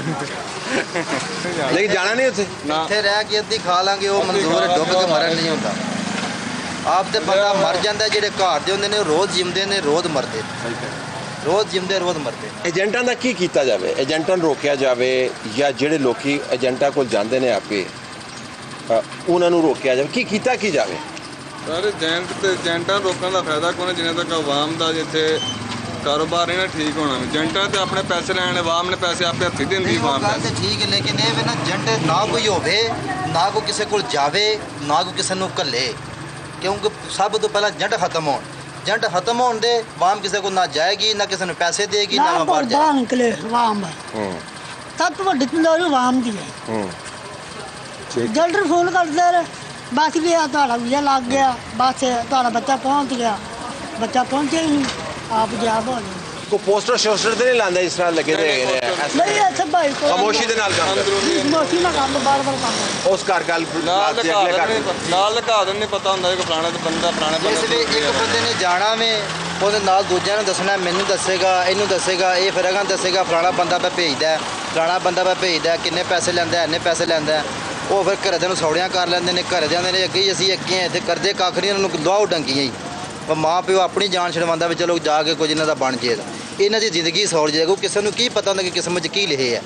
S1: ਲੇਕਿਨ ਜਾਣਾ ਨਹੀਂ ਉੱਥੇ?
S6: ਨਾ,
S5: ਇੱਥੇ ਰਹਿ ਕੇ ਅੱਧੀ ਖਾ ਲਾਂਗੇ, ਉਹ ਮਨਜ਼ੂਰ ਹੈ, ਡੁੱਬ ਕੇ ਮਰਨ ਨਹੀਂ ਹੁੰਦਾ। ਆਪ ਤੇ ਬੰਦਾ ਮਰ ਜਾਂਦਾ, ਜਿਹੜੇ ਘਰ ਦੇ ਹੁੰਦੇ ਨੇ ਰੋਜ਼ ਜਿਉਂਦੇ ਨੇ, ਰੋਜ਼ ਮਰਦੇ ਨੇ, ਰੋਜ਼ ਜਿਉਂਦੇ ਰੋਜ਼ ਮਰਦੇ।
S1: ਏਜੰਟਾਂ ਦਾ ਕੀ ਕੀਤਾ ਜਾਵੇ? ਏਜੰਟਾਂ ਨੂੰ ਰੋਕਿਆ ਜਾਵੇ ਜਾਂ ਜਿਹੜੇ ਲੋਕੀ ਏਜੰਟਾਂ ਕੋਲ ਜਾਂਦੇ ਨੇ ਆਪੇ ਅ, ਉਹਨਾਂ ਨੂੰ ਰੋਕਿਆ ਜਾਵੇ? ਕੀ ਕੀਤਾ ਕੀ ਜਾਵੇ?
S6: ਸਾਰੇ ਏਜੰਟ ਤੇ ਏਜੰਟਾਂ ਲੋਕਾਂ ਦਾ ਫਾਇਦਾ ਕੋਈ ਨਹੀਂ, ਜਿੰਨੇ ਤੱਕ ਆਵਾਮ ਦਾ ਜਿੱਥੇ ਕਾਰੋਬਾਰ ਇਹਨਾਂ ਠੀਕ ਹੋਣਾ। ਏਜੰਟਾਂ ਤੇ ਆਪਣੇ ਪੈਸੇ ਲੈਣੇ, ਆਵਾਮ ਨੇ ਪੈਸੇ ਆਪੇ ਹੱਥੀ ਦਿੰਦੀ ਆਵਾਮ
S5: ਗੱਲ ਤੇ ਠੀਕ ਹੈ, ਲੇਕਿਨ ਇਹ ਵੀ ਨਾ ਏਜੰਟ ਨਾ ਕੋਈ ਹੋਵੇ, ਨਾ ਕੋਈ ਕਿਸੇ ਕੋਲ ਜਾਵੇ, ਨਾ ਕੋਈ ਕਿਸੇ ਨੂੰ ਘੱਲੇ, ਕਿਉਂਕਿ ਸਭ ਤੋਂ ਪਹਿਲਾਂ ਏਜੰਟ ਖਤਮ ਹੋਣ। ਏਜੰਟ ਖਤਮ ਹੋਣ ਦੇ ਆਵਾਮ ਕਿਸੇ ਕੋਲ ਨਾ ਜਾਏਗੀ, ਨਾ ਕਿਸੇ ਨੂੰ ਪੈਸੇ ਦੇਗੀ, ਨਾ ਬਾਹਰ ਜਾਏਗੀ।
S7: ਬਾਹਰ ਨਿਕਲੇ ਆਵਾਮ
S1: ਹੂੰ
S7: ਸਭ ਤੋਂ ਵੱਡੀ ਕਮਜ਼ੋਰੀ ਆਵਾਮ ਦੀ ਹੈ।
S1: ਹੂੰ
S7: ਏਜੰਟ ਨੂੰ ਫੋਨ ਕਰਦੇ ਰਹੇ, ਬਸ ਵੀ ਆ ਤੁਹਾਡਾ ਵੀਜ਼ਾ ਲੱਗ ਗਿਆ, ਬਸ ਤੁਹਾਡਾ ਬੱਚਾ ਪਹੁੰਚ ਗਿਆ, ਬੱਚਾ ਪਹੁੰਚਿਆ ਹੀ ਨਹੀਂ, ਆਪ ਜਾਬ ਹੋ ਜਾਏ।
S1: ਕੋ ਪੋਸਟਰ ਸ਼ੋਸਟਰ ਤੇ ਨਹੀਂ ਲਾਉਂਦਾ ਇਸ ਤਰ੍ਹਾਂ ਲੱਗੇ ਨੇ?
S7: ਨਹੀਂ ਇੱਥੇ ਭਾਈ ਕੋਲ
S1: ਖਾਮੋਸ਼ੀ ਦੇ ਨਾਲ ਕੰਮ ਕਰਦੇ?
S7: ਖਾਮੋਸ਼ੀ ਨਾਲ ਕੰਮ ਬਾਰ ਬਾਰ ਕੰਮ।
S1: ਉਸ ਘਰ ਗੱਲ
S6: ਨਾਲ
S1: ਅਗਲੇ
S6: ਲਗਾ
S1: ਘਰ
S6: ਦੇਣ ਨਾਲ ਲਗਾ ਦੇਣ ਨਹੀਂ ਪਤਾ ਹੁੰਦਾ ਕਿ ਫਲਾਣਾ ਤੇ ਬੰਦਾ ਫਲਾਣਾ
S5: ਜਿਸ ਵੇ ਇੱਕ ਬੰਦੇ ਨੇ ਜਾਣਾ ਵੇ, ਉਹਦੇ ਨਾਲ ਦੂਜਿਆਂ ਨੂੰ ਦੱਸਣਾ, ਮੈਨੂੰ ਦੱਸੇਗਾ, ਇਹਨੂੰ ਦੱਸੇਗਾ, ਇਹ ਫਿਰ ਅਗਾਂ ਦੱਸੇਗਾ ਫਲਾਣਾ ਬੰਦਾ ਮੈਂ ਭੇਜਦਾ, ਫਲਾਣਾ ਬੰਦਾ ਮੈਂ ਭੇਜਦਾ, ਕਿੰਨੇ ਪੈਸੇ ਲੈਂਦਾ, ਇੰਨੇ ਪੈਸੇ ਲੈਂਦਾ। ਉਹ ਫਿਰ ਘਰਦਿਆਂ ਨੂੰ ਸੌੜਿਆਂ ਕਰ ਲੈਂਦੇ ਨੇ, ਘਰਦਿਆਂ ਦੇ ਨੇ ਅੱਗੇ ਹੀ ਅਸੀਂ ਅੱਗੇ ਇੱਥੇ ਕਰਦੇ ਕੱਖ ਨਹੀਂ, ਉਹਨਾਂ ਨੂੰ ਲੋਹਾ ਡੰਗੀਆਂ ਹੀ। ਪਰ ਮਾਂ ਪਿਓ ਆਪਣੀ ਜਾਨ ਛਡਵਾਉਂਦਾ ਵੀ ਚਲੋ ਜਾ ਕੇ ਕੁਝ ਇਹਨਾਂ ਦਾ ਬਣ ਜਾਏਗਾ, ਇਹਨਾਂ ਦੀ ਜ਼ਿੰਦਗੀ ਸੌੜ ਜਾਏਗਾ। ਕਿਸੇ ਨੂੰ ਕੀ ਪਤਾ ਹੁੰਦਾ ਕਿ ਕਿਸਮਤ 'ਚ ਕੀ ਲਿਖੇ ਆ,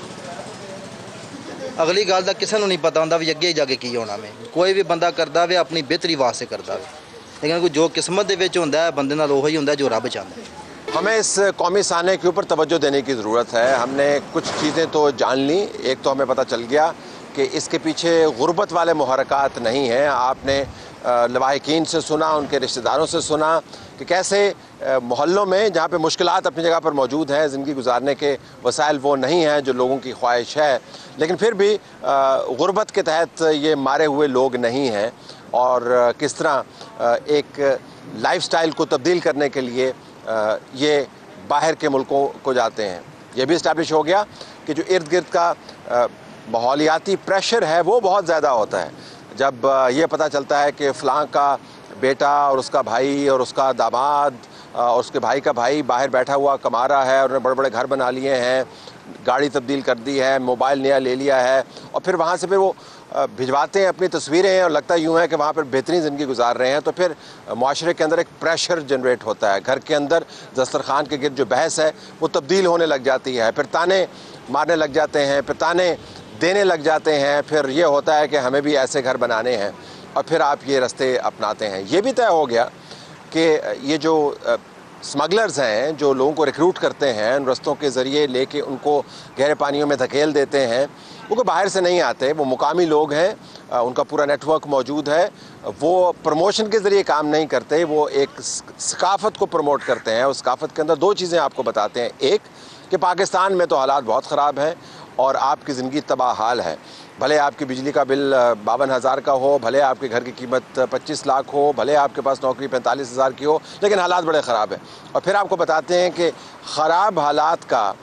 S5: ਅਗਲੀ ਗੱਲ ਦਾ ਕਿਸੇ ਨੂੰ ਨਹੀਂ ਪਤਾ ਹੁੰਦਾ ਵੀ ਅੱਗੇ ਜਾ ਕੇ ਕੀ ਹੋਣਾ। ਮੈਂ ਕੋਈ ਵੀ ਬੰਦਾ ਕਰਦਾ ਵੇ ਆਪਣੀ ਬਿਹਤਰੀ ਵਾਸਤੇ ਕਰਦਾ ਵੇ, ਲੇਕਿਨ ਕੋਈ ਜੋ किस्मत ਦੇ ਵਿੱਚ ਹੁੰਦਾ ਹੈ ਬੰਦੇ ਨਾਲ ਉਹੀ ਹੁੰਦਾ ਜੋ ਰੱਬ चाहता है।
S1: हमें इस कौमी साने के ऊपर तवज्जो देने की ज़रूरत है। हमने कुछ चीज़ें तो जान ली, एक तो हमें पता चल गया कि इसके पीछे गुर्बत वाले मुहरकात नहीं हैं। आपने लवाहिकीन से सुना, उनके रिश्तेदारों से सुना कि कैसे मोहल्लों में जहाँ पे मुश्किलात अपनी जगह पर मौजूद हैं, ज़िंदगी गुजारने के वसाइल वो नहीं हैं जो लोगों की ख्वाहिश है, लेकिन फिर भी गुर्बत के तहत ये मारे हुए लोग नहीं हैं। और किस तरह एक लाइफस्टाइल को तब्दील करने के लिए ये बाहर के मुल्कों को जाते हैं। ये भी इस्टेब्लिश हो गया कि जो इर्द गिर्द का माहौलियाती प्रेशर है वो बहुत ज़्यादा होता है। जब ये पता चलता है कि फ़लाँ का बेटा और उसका भाई और उसका दामाद और उसके भाई का भाई बाहर बैठा हुआ कमा रहा है और उन्होंने बड़े बड़े घर बना लिए हैं, गाड़ी तब्दील कर दी है, मोबाइल नया ले लिया है, और फिर वहाँ से फिर वो भिजवाते हैं अपनी तस्वीरें और लगता यूँ है कि वहाँ पर बेहतरीन ज़िंदगी गुजार रहे हैं, तो फिर माशरे के अंदर एक प्रेशर जनरेट होता है। घर के अंदर दस्तरखान के गिर्द जो बहस है वो तब्दील होने लग जाती है, फिर ताने मारने लग जाते हैं, फिर ताने देने लग जाते हैं, फिर ये होता है कि हमें भी ऐसे घर बनाने हैं, और फिर आप ये रास्ते अपनाते हैं। ये भी तय हो गया कि ये जो स्मगलर्स हैं जो लोगों को रिक्रूट करते हैं, उन रस्तों के ज़रिए लेके उनको गहरे पानियों में धकेल देते हैं, वो कोई बाहर से नहीं आते, वो मुकामी लोग हैं, उनका पूरा नेटवर्क मौजूद है। वो प्रमोशन के ज़रिए काम नहीं करते, वो एक सकाफ़त को प्रमोट करते हैं। उस सकाफ़त के अंदर दो चीज़ें आपको बताते हैं, एक कि पाकिस्तान में तो हालात बहुत ख़राब हैं और आपकी ज़िंदगी तबाह हाल है। भले आपकी बिजली का बिल बावन हज़ार का हो, भले आपके घर की कीमत पच्चीस लाख हो, भले आपके पास नौकरी पैंतालीस हज़ार की हो, लेकिन हालात बड़े ख़राब हैं। और फिर आपको बताते हैं कि ख़राब हालात का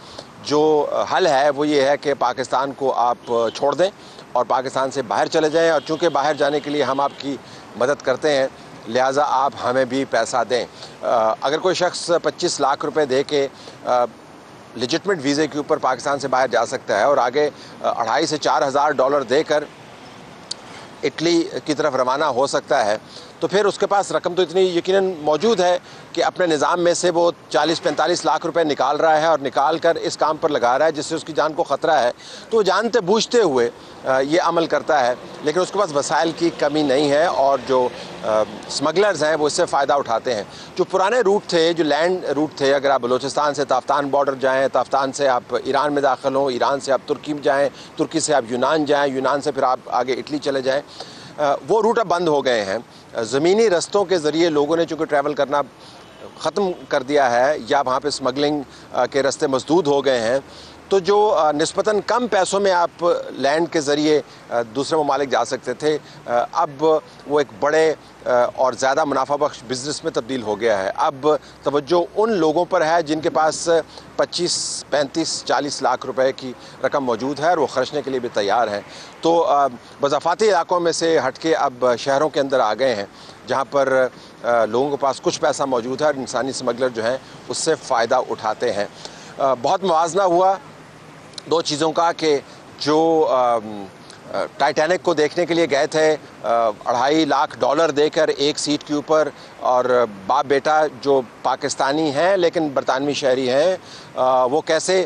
S1: جو حل ہے وہ یہ ہے کہ پاکستان کو آپ چھوڑ دیں اور پاکستان سے باہر چلے جائیں، اور چونکہ باہر جانے کے لیے ہم آپ کی مدد کرتے ہیں لہٰذا آپ ہمیں بھی پیسہ دیں۔ اگر کوئی شخص پچیس لاکھ روپے دے کے لیجٹمیٹ ویزے کے اوپر پاکستان سے باہر جا سکتا ہے اور آگے اڑھائی سے چار ہزار ڈالر دے کر اٹلی کی طرف روانہ ہو سکتا ہے، تو پھر اس کے پاس رقم تو اتنی یقیناً موجود ہے کہ اپنے نظام میں سے وہ چالیس پینتالیس لاکھ روپے نکال رہا ہے اور نکال کر اس کام پر لگا رہا ہے جس سے اس کی جان کو خطرہ ہے، تو وہ جانتے بوجھتے ہوئے یہ عمل کرتا ہے، لیکن اس کے پاس وسائل کی کمی نہیں ہے اور جو سمگلرز ہیں وہ اس سے فائدہ اٹھاتے ہیں۔ جو پرانے روٹ تھے، جو لینڈ روٹ تھے، اگر آپ بلوچستان سے تافتان بارڈر جائیں، تافتان سے آپ ایران میں داخل ہوں، ایران سے آپ ترکی میں جائیں، ترکی سے آپ یونان جائیں، یونان سے پھر آپ آگے اٹلی چلے جائیں، وہ روٹ اب بند ہو گئے ہیں۔ زمینی رستوں کے ذریعے لوگوں نے چونکہ ٹریول کرنا ختم کر دیا ہے یا وہاں پہ اسمگلنگ کے رستے مسدود ہو گئے ہیں، تو جو نسبتاً کم پیسوں میں آپ لینڈ کے ذریعے دوسرے ممالک جا سکتے تھے، اب وہ ایک بڑے اور زیادہ منافع بخش بزنس میں تبدیل ہو گیا ہے۔ اب توجہ ان لوگوں پر ہے جن کے پاس پچیس پینتیس چالیس لاکھ روپے کی رقم موجود ہے اور وہ خرچنے کے لیے بھی تیار ہیں، تو مضافاتی علاقوں میں سے ہٹ کے اب شہروں کے اندر آ گئے ہیں جہاں پر لوگوں کے پاس کچھ پیسہ موجود ہے اور انسانی اسمگلر جو ہیں اس سے فائدہ اٹھاتے ہیں۔ بہت موازنہ ہوا دو چیزوں کا کہ جو ٹائٹینک کو دیکھنے کے لیے گئے تھے اڑھائی لاکھ ڈالر دے کر ایک سیٹ کے اوپر، اور باپ بیٹا جو پاکستانی ہیں لیکن برطانوی شہری ہیں، وہ کیسے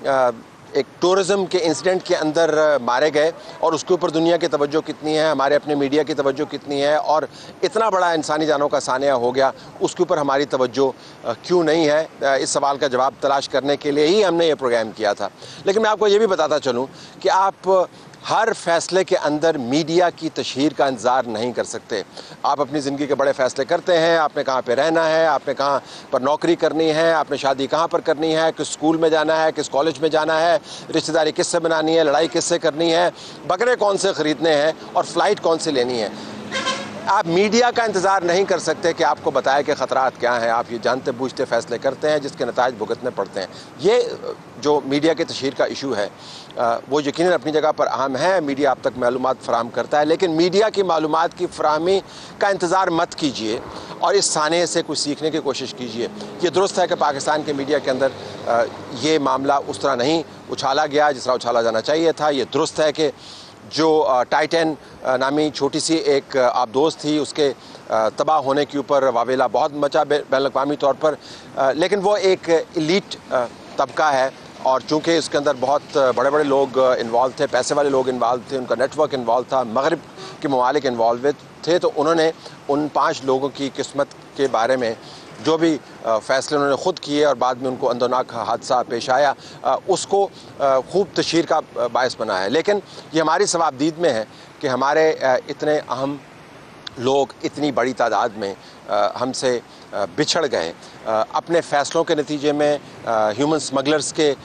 S1: ایک ٹورزم کے انسیڈنٹ کے اندر مارے گئے، اور اس کے اوپر دنیا کی توجہ کتنی ہے، ہمارے اپنے میڈیا کی توجہ کتنی ہے، اور اتنا بڑا انسانی جانوں کا سانحہ ہو گیا، اس کے اوپر ہماری توجہ کیوں نہیں ہے؟ اس سوال کا جواب تلاش کرنے کے لیے ہی ہم نے یہ پروگرام کیا تھا۔ لیکن میں آپ کو یہ بھی بتاتا چلوں کہ آپ ہر فیصلے کے اندر میڈیا کی تشہیر کا انتظار نہیں کر سکتے۔ آپ اپنی زندگی کے بڑے فیصلے کرتے ہیں، آپ نے کہاں پہ رہنا ہے، آپ نے کہاں پر نوکری کرنی ہے، آپ نے شادی کہاں پر کرنی ہے، کس اسکول میں جانا ہے، کس کالج میں جانا ہے، رشتہ داری کس سے بنانی ہے، لڑائی کس سے کرنی ہے، بکرے کون سے خریدنے ہیں اور فلائٹ کون سے لینی ہے۔ آپ میڈیا کا انتظار نہیں کر سکتے کہ آپ کو بتائے کہ خطرات کیا ہیں، آپ یہ جانتے بوجھتے فیصلے کرتے ہیں جس کے نتائج بھگتنے پڑتے ہیں۔ یہ جو میڈیا کے تشہیر کا ایشو ہے وہ یقیناً اپنی جگہ پر اہم ہے، میڈیا آپ تک معلومات فراہم کرتا ہے، لیکن میڈیا کی معلومات کی فراہمی کا انتظار مت کیجیے اور اس سانحے سے کچھ سیکھنے کی کوشش کیجیے۔ یہ درست ہے کہ پاکستان کے میڈیا کے اندر یہ معاملہ اس طرح نہیں اچھالا گیا جس طرح اچھالا جانا چاہیے تھا۔ یہ درست ہے کہ جو ٹائٹن نامی چھوٹی سی ایک آبدوز تھی اس کے تباہ ہونے کے اوپر واویلا بہت مچا بین الاقوامی طور پر، لیکن وہ ایک ایلیٹ طبقہ ہے، اور چونکہ اس کے اندر بہت بڑے بڑے لوگ انوالو تھے، پیسے والے لوگ انوالو تھے، ان کا نیٹ ورک انوالو تھا، مغرب کے ممالک انوالو تھے، تو انہوں نے ان پانچ لوگوں کی قسمت کے بارے میں جو بھی فیصلے انہوں نے خود کیے اور بعد میں ان کو اندوناک حادثہ پیش آیا، اس کو خوب تشہیر کا باعث بنا ہے۔ لیکن یہ ہماری ثوابدید میں ہے کہ ہمارے اتنے اہم لوگ اتنی بڑی تعداد میں ہم سے بچھڑ گئے، اپنے فیصلوں کے نتیجے میں، ہیومن سمگلرز کے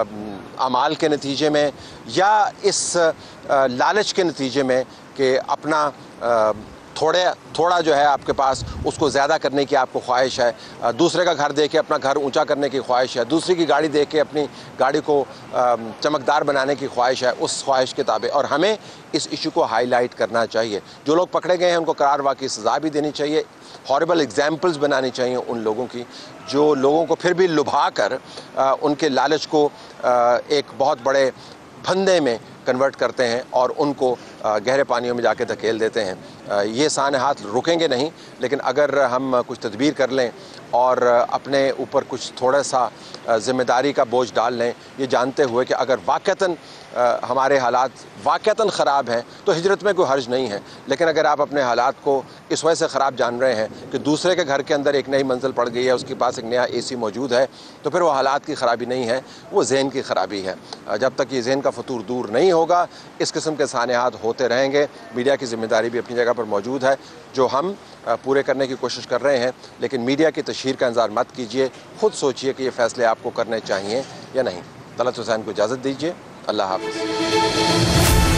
S1: اعمال کے نتیجے میں، یا اس لالچ کے نتیجے میں کہ اپنا تھوڑے تھوڑا جو ہے آپ کے پاس اس کو زیادہ کرنے کی آپ کو خواہش ہے، دوسرے کا گھر دیکھ کے اپنا گھر اونچا کرنے کی خواہش ہے، دوسری کی گاڑی دیکھ کے اپنی گاڑی کو چمکدار بنانے کی خواہش ہے، اس خواہش کے تابع، اور ہمیں اس ایشو کو ہائی لائٹ کرنا چاہیے۔ جو لوگ پکڑے گئے ہیں ان کو قرار واقعی سزا بھی دینی چاہیے، ہاربل ایگزامپلز بنانی چاہیے ان لوگوں کی جو لوگوں کو پھر بھی لبھا کر ان کے لالچ کو ایک بہت بڑے پھندے میں کنورٹ کرتے ہیں اور ان کو گہرے پانیوں میں جا کے دھکیل دیتے ہیں۔ یہ سانحات رکیں گے نہیں، لیکن اگر ہم کچھ تدبیر کر لیں اور اپنے اوپر کچھ تھوڑا سا ذمہ داری کا بوجھ ڈال لیں، یہ جانتے ہوئے کہ اگر واقعتاً ہمارے حالات واقعتاً خراب ہیں تو ہجرت میں کوئی حرج نہیں ہے، لیکن اگر آپ اپنے حالات کو اس وجہ سے خراب جان رہے ہیں کہ دوسرے کے گھر کے اندر ایک نئی منزل پڑ گئی ہے، اس کے پاس ایک نیا اے سی موجود ہے، تو پھر وہ حالات کی خرابی نہیں ہے، وہ ذہن کی خرابی ہے۔ جب تک یہ ذہن کا فطور دور نہیں ہوگا اس قسم کے سانحات ہوتے رہیں گے۔ میڈیا کی ذمہ داری بھی اپنی جگہ پر موجود ہے جو ہم پورے کرنے کی کوشش کر رہے ہیں، لیکن میڈیا کی تشہیر کا انتظار مت کیجیے، خود سوچئے کہ یہ فیصلے آپ کو کرنے چاہیے یا نہیں۔ طلعت حسین کو اجازت دیجیے، اللہ حافظ۔